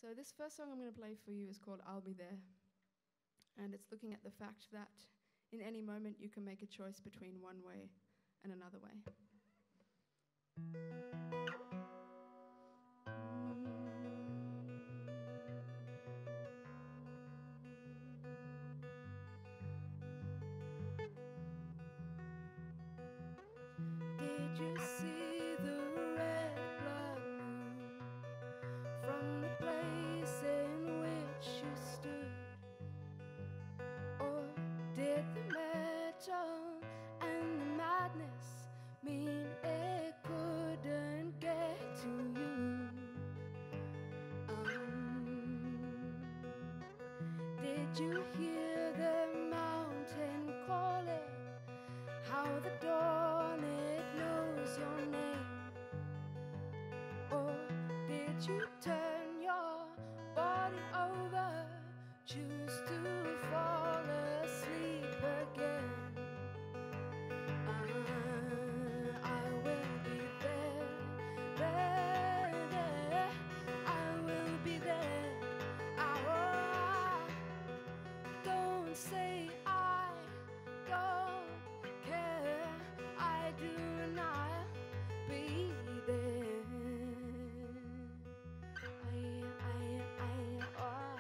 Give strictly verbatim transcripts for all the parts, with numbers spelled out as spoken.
So this first song I'm going to play for you is called I'll Be There. And it's looking at the fact that in any moment you can make a choice between one way and another way. Did you see the red blood moon from the place in which you stood? Or did the metal and the madness mean it couldn't get to you? Um, did you hear the mountain calling? How the dawn it knows your name? Or did you turn your body over, choose to fall asleep again? Uh, I will be there, there, there. I will be there. Ah, oh, don't say I don't care. I do not be there. I, I, I, oh.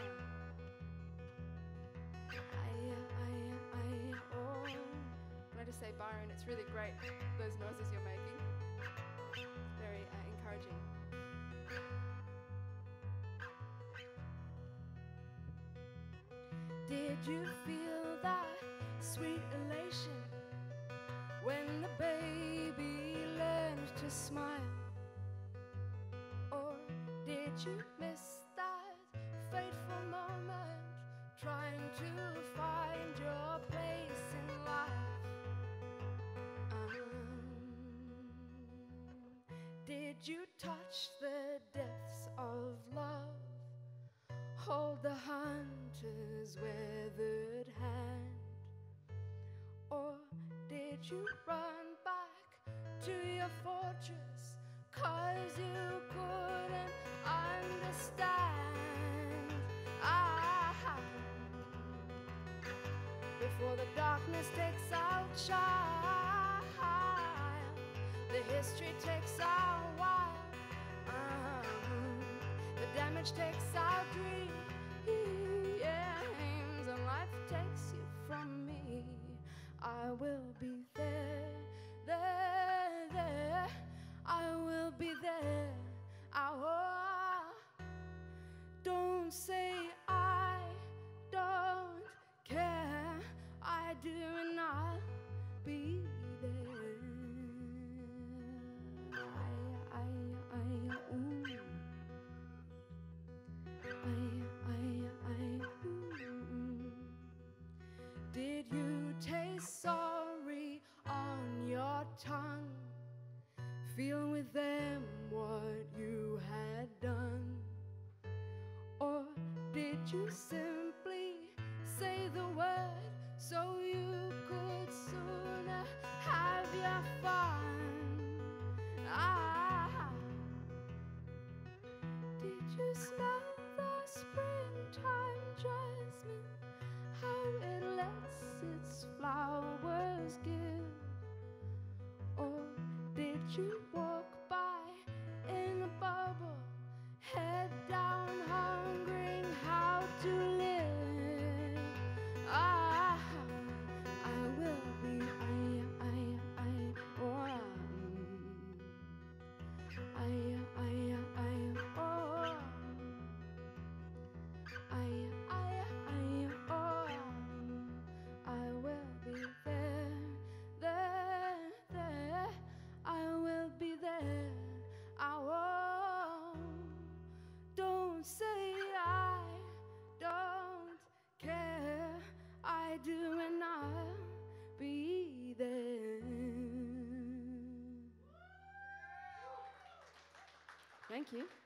I, I, I, oh. Can I just say, Byron, it's really great, those noises you're making. Very uh, encouraging. Did you feel that sweet elation when the baby learned to smile? Or did you miss that fateful moment, trying to find your place in life? Um, did you touch the depths of love? Hold the hunter's weathered hand? Or did you run back to your fortress 'cause you couldn't understand? Ah, before the darkness takes our child, the history takes our wild, uh, the damage takes our dreams, and life takes you from me. I will be there, there, there. I will be there. Oh, don't say I don't care. I do, and I'll be there. I, I, I, ooh. I, I, I, ooh. Did you taste sorry on your tongue? Feel with them what you had done? Or did you simply say the word so you could sooner have your fun? Ah, did you smell the springtime jasmine, how it lets its flowers give? Or did you walk by in a bubble, head down, hungering how to live? Ah, I will be, I, I, I, oh, I, I, I, oh, I, I, I, oh, I will be there, there, there. I will be there. I won't. Don't say I don't care. I do, and I'll be there. Thank you.